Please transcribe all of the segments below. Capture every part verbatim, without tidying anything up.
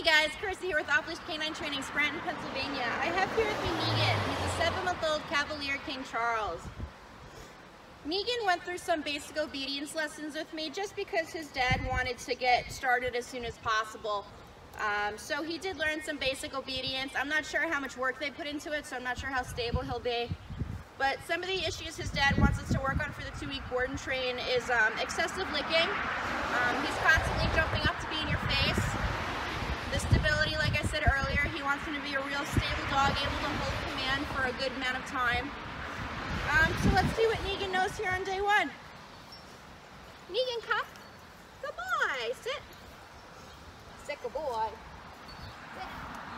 guys, Kirsty here with Off Leash Canine Training, Scranton, Pennsylvania. I have here with me Negan. He's a seven-month-old Cavalier King Charles. Negan went through some basic obedience lessons with me just because his dad wanted to get started as soon as possible. Um, so he did learn some basic obedience. I'm not sure how much work they put into it, so I'm not sure how stable he'll be. But some of the issues his dad wants us to work on for the two-week board and train is um, excessive licking. Um, he's constantly jumping up to be in your face. The stability, like I said earlier, he wants him to be a real stable dog, able to hold command for a good amount of time. Um, so let's see what Negan knows here on day one. Negan, come. Good boy. Sit. Sit, good boy. Sit.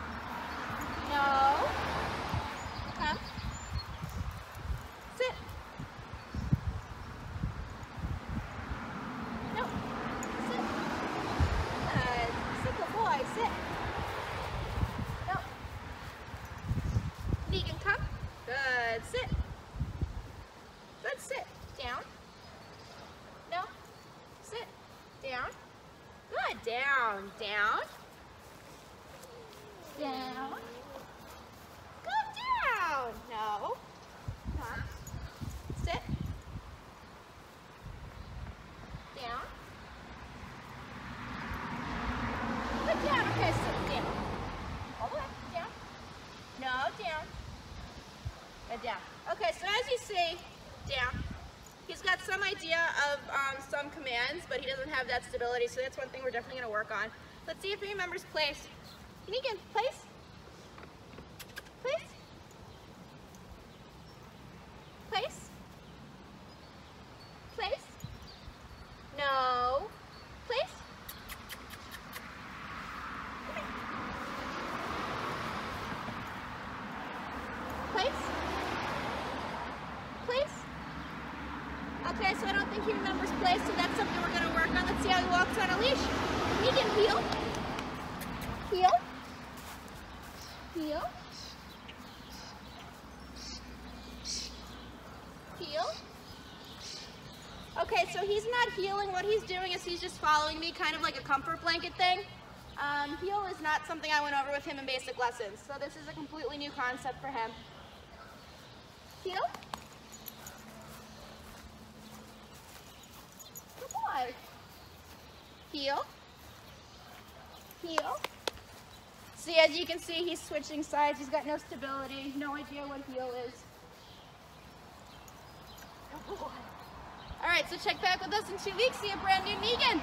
No. Come. Sit. No. Sit. Good. Sit, good boy. Sit. No. Negan, come. Good. Sit. Good. Sit. Down. No. Sit. Down. Good. Down. Down. Down. Good. Down. No. Come. Sit. Down. Good. Down. Okay, sit down. All the way. Down. No, down. Good. Down. Okay, so as you see, down. He's got some idea of um, some commands, but he doesn't have that stability, so that's one thing we're definitely going to work on. Let's see if he remembers place. Negan, place. Place. Place. Place. No. Place. Place. Place. Okay, so I don't think he remembers place, so that's something we're going to work on. Let's see how he walks on a leash. Negan, heel. Heel. Heel. Heel. Okay, so he's not heeling. What he's doing is he's just following me, kind of like a comfort blanket thing. Um, heel is not something I went over with him in basic lessons, so this is a completely new concept for him. Heel. Good boy. Heel. Heel. See, as you can see, he's switching sides. He's got no stability, no idea what heel is. Good boy. All right, so check back with us in two weeks. See a brand new Negan.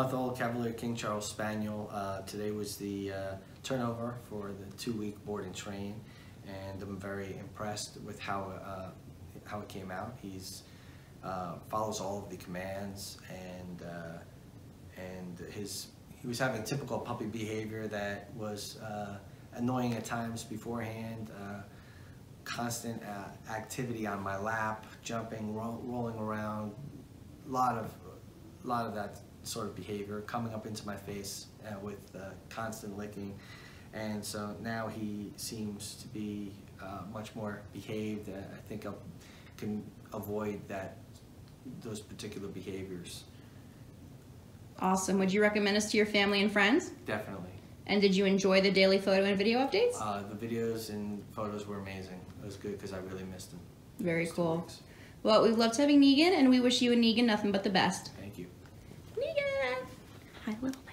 seven-month-old Cavalier King Charles Spaniel. Uh, today was the uh, turnover for the two-week board and train, and I'm very impressed with how uh, how it came out. He's uh, follows all of the commands, and uh, and his he was having typical puppy behavior that was uh, annoying at times beforehand. Uh, constant uh, activity on my lap, jumping, ro rolling around, a lot of a lot of that sort of behavior, coming up into my face uh, with uh, constant licking. And so now he seems to be uh, much more behaved. Uh, I think I can avoid that those particular behaviors. Awesome. Would you recommend us to your family and friends? Definitely. And did you enjoy the daily photo and video updates? Uh, the videos and photos were amazing. It was good because I really missed them. Very cool. Well, we've loved having Negan, and we wish you and Negan nothing but the best. Thank you. Negan! Hi, little